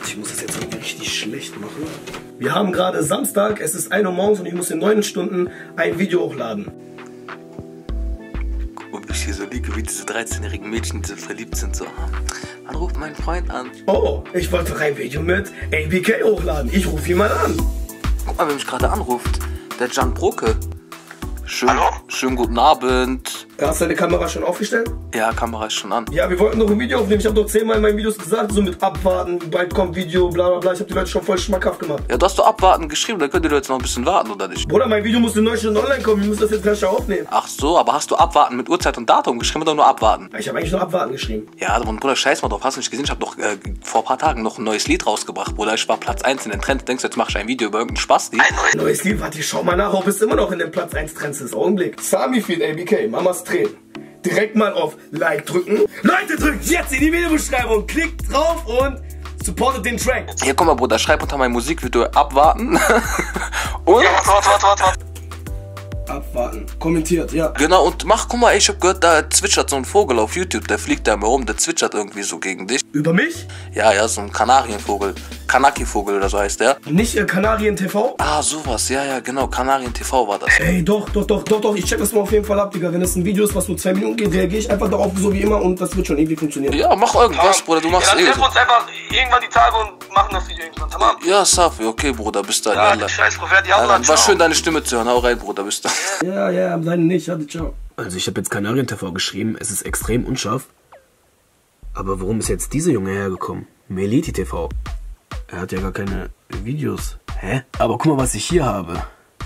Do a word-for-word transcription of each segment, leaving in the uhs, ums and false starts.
Ich muss das jetzt richtig schlecht machen. Wir haben gerade Samstag, es ist ein Uhr morgens und ich muss in neun Stunden ein Video hochladen. Ob ich hier so liege, wie diese dreizehnjährigen Mädchen, die so verliebt sind, so. Man ruft meinen Freund an. Oh, ich wollte doch ein Video mit A B K hochladen. Ich rufe ihn mal an. Guck mal, wer mich gerade anruft. Der Jan Broke. Schön, Hallo? Schönen guten Abend. Hast du deine Kamera schon aufgestellt? Ja, Kamera ist schon an. Ja, wir wollten doch ein Video aufnehmen. Ich habe doch zehnmal in meinen Videos gesagt, so mit abwarten, bald kommt Video, bla bla bla. Ich habe die Leute schon voll schmackhaft gemacht. Ja, du hast doch abwarten geschrieben, dann könnt ihr jetzt noch ein bisschen warten, oder nicht? Bruder, mein Video muss in neun Stunden online kommen. Wir müssen das jetzt gleich aufnehmen. Ach so, aber hast du abwarten mit Uhrzeit und Datum geschrieben oder nur abwarten? Ich habe eigentlich nur abwarten geschrieben. Ja, aber Bruder, scheiß mal drauf, hast du nicht gesehen? Ich habe doch äh, vor ein paar Tagen noch ein neues Lied rausgebracht, Bruder. Ich war Platz eins in den Trends. Denkst du, jetzt mach ich ein Video über irgendeinen Spasti? Ein neues Lied, warte, schau mal nach, ob es immer noch in den Platz eins Trends ist. Augenblick. Sami feat. A B K, Mamas Tränen. Direkt mal auf Like drücken. Leute, drückt jetzt in die Videobeschreibung, klickt drauf und supportet den Track. Hier, guck mal, Bruder, schreib unter mein Musikvideo abwarten. Und? Ja, warte, warte, warte, warte. Abwarten. Kommentiert, ja. Genau, und mach, guck mal, ich hab gehört, da zwitschert so ein Vogel auf YouTube, der fliegt da immer rum, der zwitschert irgendwie so gegen dich. Über mich? Ja, ja, so ein Kanarienvogel. Kanaki-Vogel oder so heißt der. Nicht äh, Kanarien T V? Ah, sowas, ja, ja, genau, Kanarien-T V war das. Ey, doch, doch, doch, doch, doch, ich check das mal auf jeden Fall ab, Digga. Wenn es ein Video ist, was nur zwei Minuten geht, reagiere ich einfach darauf, so wie immer, und das wird schon irgendwie funktionieren. Ja, mach irgendwas, Bruder, du machst ja, dann eh treffen so. wir uns einfach irgendwann die Tage und machen das Video irgendwann, tamam? Ja, Safi, okay, Bruder, bis dann. Ja, Yalla. scheiß drauf, ja, die Ja, anderen, war ciao. schön, deine Stimme zu hören. Hau rein, Bruder, bis dann. Ja, ja, seine nicht, hatte, ciao. Also ich habe jetzt Kanarien-T V geschrieben, es ist extrem unscharf. Aber warum ist jetzt dieser Junge hergekommen? Meliti T V. Er hat ja gar keine Videos. Hä? Aber guck mal, was ich hier habe.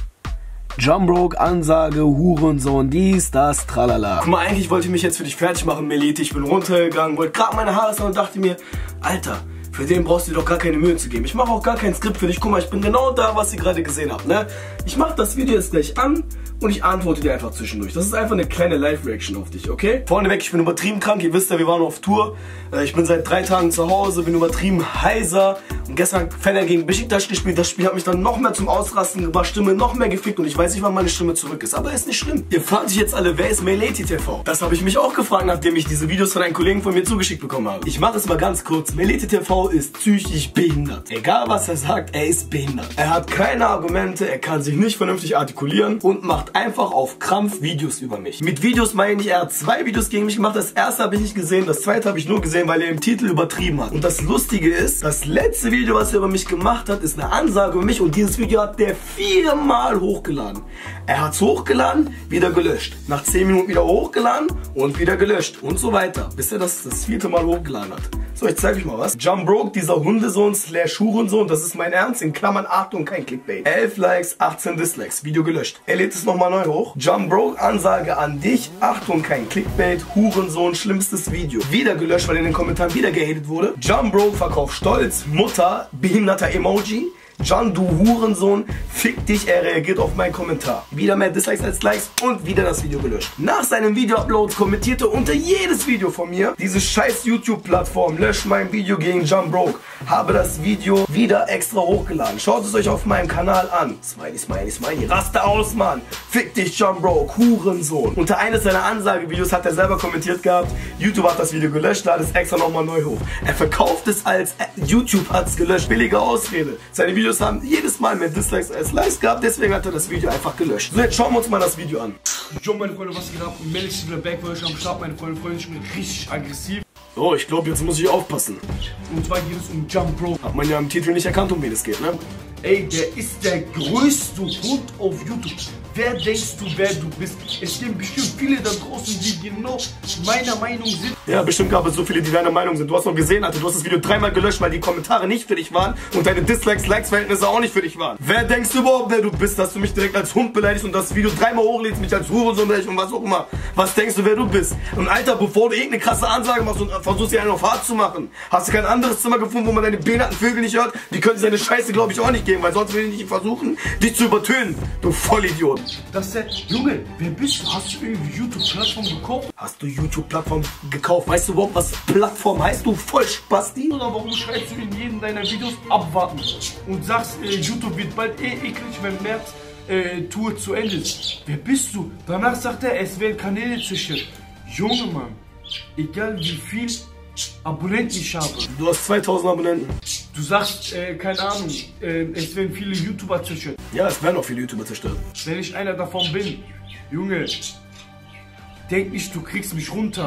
Jumbroke, Ansage, Hurensohn, dies, das, tralala. Guck mal, eigentlich wollte ich mich jetzt für dich fertig machen, Meliti. Ich bin runtergegangen, wollte gerade meine Haare sagen und dachte mir, Alter, für den brauchst du dir doch gar keine Mühe zu geben. Ich mache auch gar kein Skript für dich. Guck mal, ich bin genau da, was ihr gerade gesehen habt, ne? Ich mache das Video jetzt gleich an und ich antworte dir einfach zwischendurch. Das ist einfach eine kleine Live-Reaction auf dich, okay? Vorneweg, ich bin übertrieben krank. Ihr wisst ja, wir waren auf Tour. Ich bin seit drei Tagen zu Hause, bin übertrieben heiser. Und gestern hat Fener gegen Besiktas gespielt. Das Spiel hat mich dann noch mehr zum Ausrasten gebracht, Stimme noch mehr gefickt und ich weiß nicht, wann meine Stimme zurück ist. Aber ist nicht schlimm. Ihr fragt euch jetzt alle, wer ist Meliti T V? Das habe ich mich auch gefragt, nachdem ich diese Videos von einem Kollegen von mir zugeschickt bekommen habe. Ich mache es mal ganz kurz. Meliti T V ist psychisch behindert. Egal was er sagt, er ist behindert. Er hat keine Argumente, er kann sich nicht vernünftig artikulieren und macht einfach auf Krampf Videos über mich. Mit Videos meine ich, er hat zwei Videos gegen mich gemacht. Das erste habe ich nicht gesehen, das zweite habe ich nur gesehen, weil er im Titel übertrieben hat. Und das Lustige ist, das letzte Video, was er über mich gemacht hat, ist eine Ansage über mich und dieses Video hat der viermal hochgeladen. Er hat es hochgeladen, wieder gelöscht. Nach zehn Minuten wieder hochgeladen und wieder gelöscht und so weiter, bis er das das vierte Mal hochgeladen hat. So, ich zeige euch mal was. Jumbroke, dieser Hundesohn slash Hurensohn, das ist mein Ernst, in Klammern Achtung, kein Clickbait. elf Likes, achtzehn Dislikes, Video gelöscht. Er lädt es nochmal neu hoch. Jumbroke, Ansage an dich, Achtung, kein Clickbait, Hurensohn, schlimmstes Video. Wieder gelöscht, weil in den Kommentaren wieder gehatet wurde. Jumbroke, Verkauf Stolz, Mutter, behinderter Emoji. John, du Hurensohn, fick dich, er reagiert auf meinen Kommentar. Wieder mehr Dislikes als Likes und wieder das Video gelöscht. Nach seinem Video-Upload kommentierte unter jedes Video von mir, diese scheiß YouTube-Plattform löscht mein Video gegen Jumbroke. Habe das Video wieder extra hochgeladen. Schaut es euch auf meinem Kanal an. Smiley, smiley, smiley. Raste aus, Mann. Fick dich, Jumbroke, Hurensohn. Unter eines seiner Ansagevideos hat er selber kommentiert gehabt, YouTube hat das Video gelöscht, ladet es extra nochmal neu hoch. Er verkauft es als äh, YouTube hat es gelöscht. Billige Ausrede. Seine Videos haben jedes Mal mehr Dislikes als Likes gehabt, deswegen hat er das Video einfach gelöscht. So, jetzt schauen wir uns mal das Video an. Jo, meine Freunde, was geht ab? Melix wieder back, weil ich am Start, meine Freunde, Freunde, ich bin richtig aggressiv. Oh, ich glaube, jetzt muss ich aufpassen. Und zwar geht es um Jumbroke. Hat man ja im Titel nicht erkannt, um wen es geht, ne? Ey, der ist der größte Hund auf YouTube. Wer denkst du, wer du bist? Es stehen bestimmt viele da draußen, die genau meiner Meinung sind. Ja, bestimmt gab es so viele, die deiner Meinung sind. Du hast noch gesehen, Alter, du hast das Video dreimal gelöscht, weil die Kommentare nicht für dich waren und deine Dislikes-Likes-Verhältnisse auch nicht für dich waren. Wer denkst du überhaupt, wer du bist, dass du mich direkt als Hund beleidigst und das Video dreimal hochlädst, mich als Hurensohn beleidigst und was auch immer? Was denkst du, wer du bist? Und Alter, bevor du irgendeine krasse Ansage machst und versuchst, dir einen auf hart zu machen, hast du kein anderes Zimmer gefunden, wo man deine behinderten Vögel nicht hört? Die können seine Scheiße, glaube ich, auch nicht geben, weil sonst will ich nicht versuchen, dich zu übertönen, du Vollidiot. Das ist der Junge, wer bist du? Hast du irgendwie YouTube-Plattform gekauft? Hast du YouTube-Plattform gekauft? Weißt du überhaupt, was Plattform heißt, du Vollspasti? Oder warum schreibst du in jedem deiner Videos abwarten und sagst, äh, YouTube wird bald eh eklig, wenn März äh, Tour zu Ende ist? Wer bist du? Danach sagt er, es werden Kanäle zerstört. Junge Mann, egal wie viel Abonnenten ich habe. Du hast zweitausend Abonnenten. Du sagst, äh, keine Ahnung, äh, es werden viele YouTuber zerstört. Ja, es werden auch viele YouTuber zerstört. Wenn ich einer davon bin, Junge, denk nicht, du kriegst mich runter.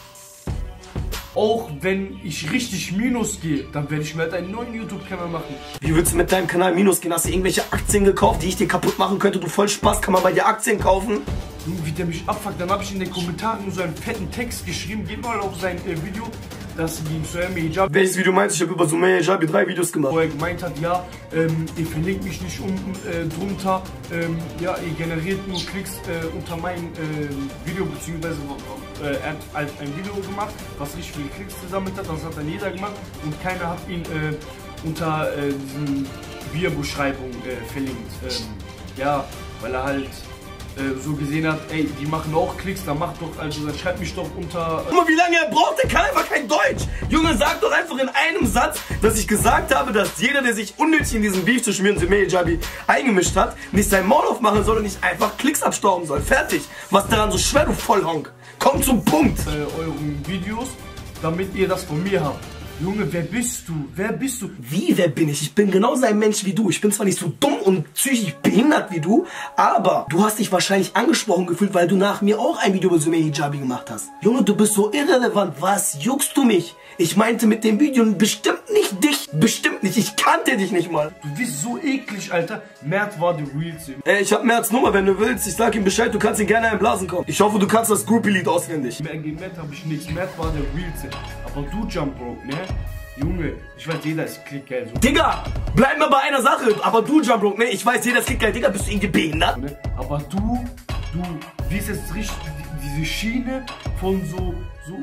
Auch wenn ich richtig Minus gehe, dann werde ich mir halt einen neuen YouTube-Kanal machen. Wie willst du mit deinem Kanal Minus gehen? Hast du irgendwelche Aktien gekauft, die ich dir kaputt machen könnte? Du voll Spaß, kann man bei dir Aktien kaufen? Junge, wie der mich abfuckt, dann habe ich in den Kommentaren nur so einen fetten Text geschrieben. Geht mal auf sein äh, Video, das ging zu Sumaya Hijabi. Welches Video meinst du? Ich habe über Sumaya Hijabi drei Videos gemacht. Wo er gemeint hat, ja, ähm, ihr verlinkt mich nicht unten äh, drunter, ähm, ja, ihr generiert nur Klicks äh, unter mein äh, Video, beziehungsweise äh, er hat halt ein Video gemacht, was richtig viele Klicks gesammelt hat, das hat dann jeder gemacht und keiner hat ihn äh, unter äh, diesen Videobeschreibung äh, verlinkt. Ähm, ja, weil er halt äh, so gesehen hat, ey, die machen auch Klicks, dann mach doch, also dann schreibt mich doch unter... Guck mal, wie lange er braucht, der kann einfach kein Deutsch. Junge, sag doch einfach in einem Satz, dass ich gesagt habe, dass jeder, der sich unnötig in diesen Beef zwischen mir und Sumaya Hijabi eingemischt hat, nicht sein Maul aufmachen soll und nicht einfach Klicks abstauben soll. Fertig. Was daran so schwer, du Vollhonk? Komm zum Punkt. Äh, euren Videos, damit ihr das von mir habt. Junge, wer bist du? Wer bist du? Wie, wer bin ich? Ich bin genauso ein Mensch wie du. Ich bin zwar nicht so dumm und psychisch behindert wie du, aber du hast dich wahrscheinlich angesprochen gefühlt, weil du nach mir auch ein Video über Sumaya Hijabi gemacht hast. Junge, du bist so irrelevant. Was juckst du mich? Ich meinte mit dem Video bestimmt nicht dich. Bestimmt nicht. Ich kannte dich nicht mal. Du bist so eklig, Alter. Mert war der Realste. Ey, ich hab Merz Nummer, wenn du willst. Ich sag ihm Bescheid, du kannst ihn gerne einblasen kommen. Ich hoffe, du kannst das Groupie-Lied auswendig. Mehr gegen Mert hab ich nichts. Mert war der Realste. Aber du, Jump Broke, ne? Junge, ich weiß, jeder ist klickgeil. So. Digga, bleib mal bei einer Sache. Aber du, Jump Broke, ne? Ich weiß, jeder ist klickgeil. Digga, bist du irgendwie behindert? Ne? Aber du, du, wie ist jetzt richtig diese Schiene von so, so,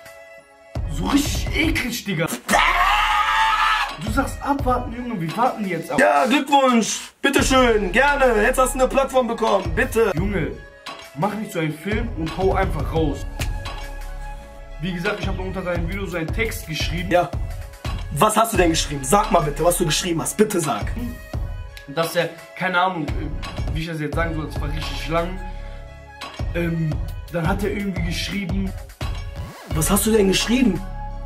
so richtig eklig, Digga. Du sagst abwarten, Junge, wir warten jetzt ab. Ja, Glückwunsch. Bitteschön, gerne. Jetzt hast du eine Plattform bekommen, bitte. Junge, mach nicht so einen Film und hau einfach raus. Wie gesagt, ich habe unter deinem Video so einen Text geschrieben. Ja. Was hast du denn geschrieben? Sag mal bitte, was du geschrieben hast. Bitte sag. Dass er, keine Ahnung, wie ich das jetzt sagen soll, das war richtig lang. Ähm, dann hat er irgendwie geschrieben. Was hast du denn geschrieben?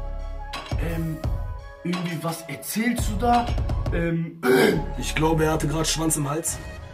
Ähm, irgendwie, was erzählst du da? Ähm, ich glaube, er hatte gerade Schwanz im Hals.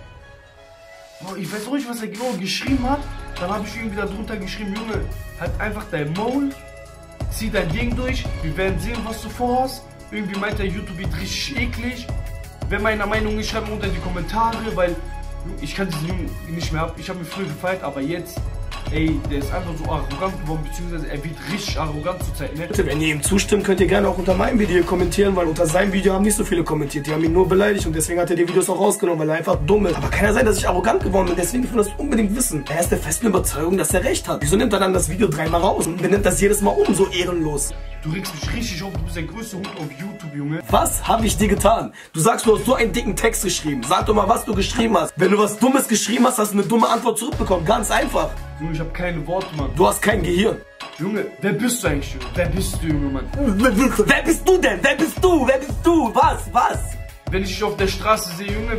Oh, ich weiß auch nicht, was er genau geschrieben hat. Dann habe ich irgendwie darunter geschrieben, Junge, halt einfach dein Maul, zieh dein Ding durch, wir werden sehen, was du vorhast. Irgendwie meint der YouTube wird richtig eklig. Wer meiner Meinung ist, schreibt mir unter die Kommentare, weil ich kann diesen Jungen nicht mehr ab. Ich habe ihn früher gefeiert, aber jetzt, ey, der ist einfach so arrogant geworden, beziehungsweise er wird richtig arrogant zur Zeit, ne? Wenn ihr ihm zustimmt, könnt ihr gerne auch unter meinem Video kommentieren, weil unter seinem Video haben nicht so viele kommentiert. Die haben ihn nur beleidigt und deswegen hat er die Videos auch rausgenommen, weil er einfach dumm ist. Aber kann ja sein, dass ich arrogant geworden bin, deswegen will ich das unbedingt wissen. Er ist der festen Überzeugung, dass er recht hat. Wieso nimmt er dann das Video dreimal raus und benimmt das jedes Mal um, so ehrenlos? Du regst mich richtig auf, du bist der größte Hund auf YouTube, Junge. Was habe ich dir getan? Du sagst, du hast so einen dicken Text geschrieben. Sag doch mal, was du geschrieben hast. Wenn du was Dummes geschrieben hast, hast du eine dumme Antwort zurückbekommen. Ganz einfach. Junge, ich habe keine Worte, Mann. Du hast kein Gehirn. Junge, wer bist du eigentlich, Junge? Wer bist du, Junge, Mann? Wer bist du denn? Wer bist du? Wer bist du? Was? Was? Wenn ich dich auf der Straße sehe, Junge...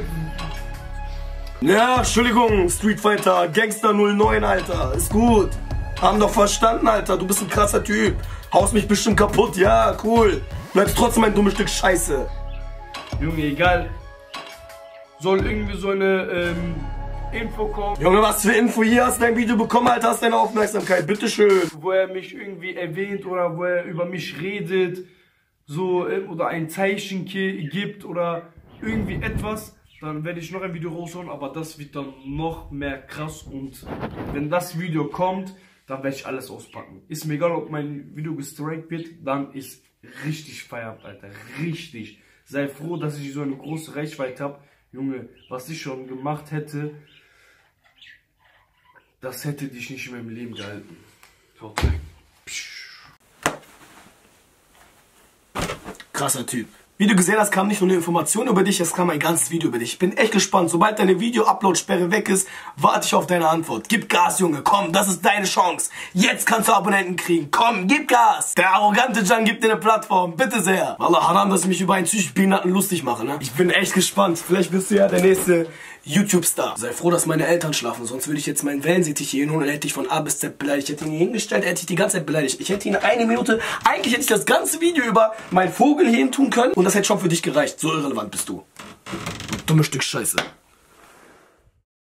Ja, Entschuldigung, Street Fighter, Gangster null neun, Alter. Ist gut. Haben doch verstanden, Alter. Du bist ein krasser Typ. Haust mich bestimmt kaputt. Ja, cool. Bleibst trotzdem ein dummes Stück Scheiße. Junge, egal. Soll irgendwie so eine, ähm... Info kommen. Junge, was für Info? Hier hast du dein Video bekommen, Alter, hast deine Aufmerksamkeit, bitteschön. Wo er mich irgendwie erwähnt oder wo er über mich redet, so, oder ein Zeichen gibt oder irgendwie etwas, dann werde ich noch ein Video raushauen, aber das wird dann noch mehr krass und wenn das Video kommt, dann werde ich alles auspacken. Ist mir egal, ob mein Video gestrikt wird, dann ist richtig Feierabend, Alter, richtig. Sei froh, dass ich so eine große Reichweite habe. Junge, was ich schon gemacht hätte, das hätte dich nicht in meinem Leben gehalten. Krasser Typ. Wie du gesehen hast, kam nicht nur eine Information über dich, es kam ein ganzes Video über dich. Ich bin echt gespannt. Sobald deine Video-Upload-Sperre weg ist, warte ich auf deine Antwort. Gib Gas, Junge. Komm, das ist deine Chance. Jetzt kannst du Abonnenten kriegen. Komm, gib Gas. Der arrogante Can gibt dir eine Plattform. Bitte sehr. Wallah, haram, dass ich mich über einen psychisch Behinderten lustig mache, ne? Ich bin echt gespannt. Vielleicht bist du ja der nächste YouTube-Star. Sei froh, dass meine Eltern schlafen, sonst würde ich jetzt meinen Wellensittich hier hinholen und hätte ich von A bis Z beleidigt. Ich hätte ihn hier hingestellt, hätte ich die ganze Zeit beleidigt. Ich hätte ihn eine Minute, eigentlich hätte ich das ganze Video über meinen Vogel hier hin tun können und das hätte schon für dich gereicht. So irrelevant bist du. Du dummes Stück Scheiße.